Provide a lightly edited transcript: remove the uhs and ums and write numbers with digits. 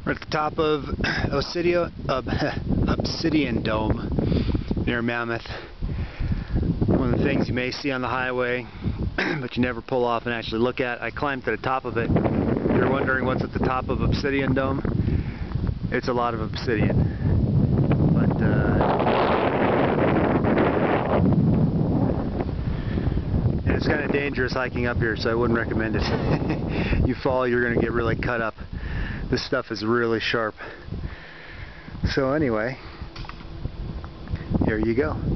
We're at the top of Obsidian Dome near Mammoth. One of the things you may see on the highway, but you never pull off and actually look at. I climbed to the top of it. If you're wondering what's at the top of Obsidian Dome, it's a lot of obsidian. But and it's kind of dangerous hiking up here, so I wouldn't recommend it. You fall, you're going to get really cut up. This stuff is really sharp. So anyway, here you go.